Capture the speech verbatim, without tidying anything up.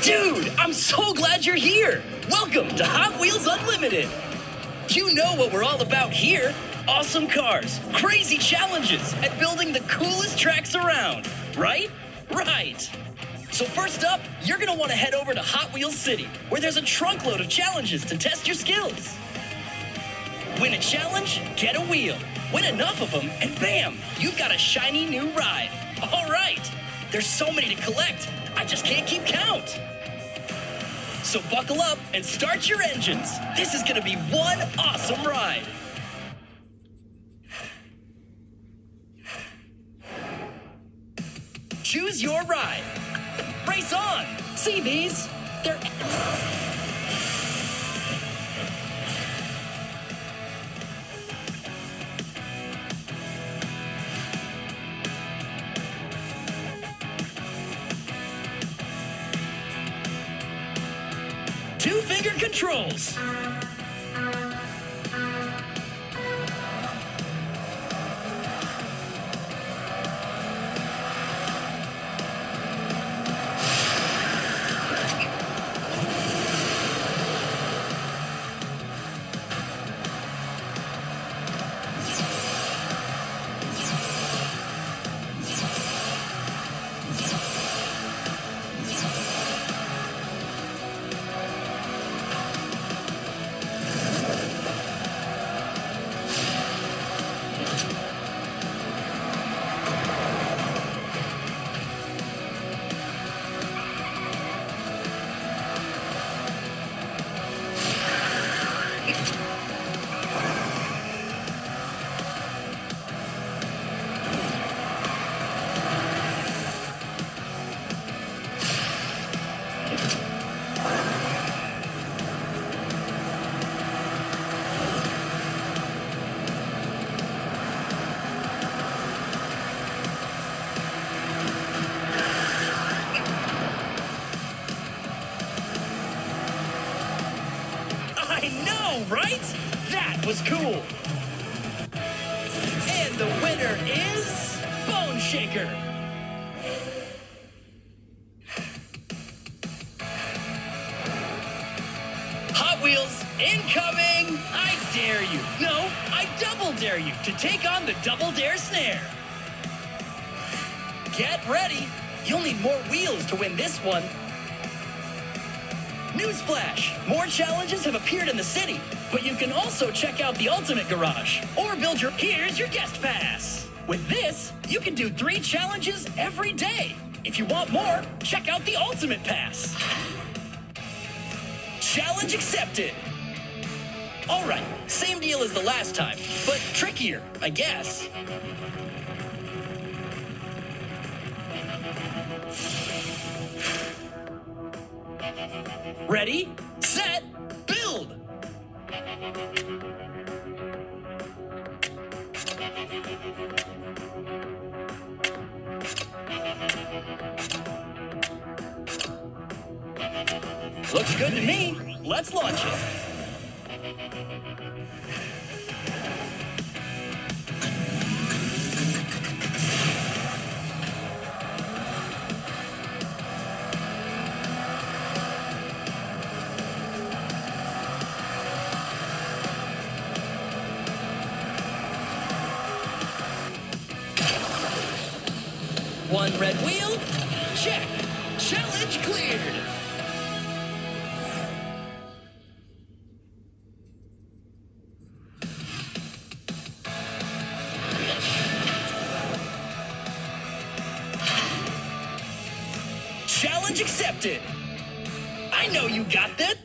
Dude, I'm so glad you're here. Welcome to Hot Wheels Unlimited. You know what we're all about here. Awesome cars, crazy challenges, and building the coolest tracks around, right? Right. So first up, you're gonna wanna head over to Hot Wheels City, where there's a trunkload of challenges to test your skills. Win a challenge, get a wheel. Win enough of them, and bam, you've got a shiny new ride. All right, there's so many to collect, I just can't keep count. So buckle up and start your engines. This is gonna be one awesome ride. Choose your ride. Race on. See these? They're... Two-finger controls. I know, right? That was cool. And the winner is Bone Shaker. Hot Wheels incoming! I dare you. No, I double dare you to take on the Double Dare Snare. Get ready. You'll need more wheels to win this one. Newsflash! More challenges have appeared in the city, but you can also check out the Ultimate Garage or build your... Here's your guest pass. With this, you can do three challenges every day. If you want more, check out the Ultimate Pass. Challenge accepted. All right, same deal as the last time, but trickier, I guess. Ready, set, build! Looks good to me. Let's launch it. One red wheel, check. Challenge cleared. Challenge accepted. I know you got that.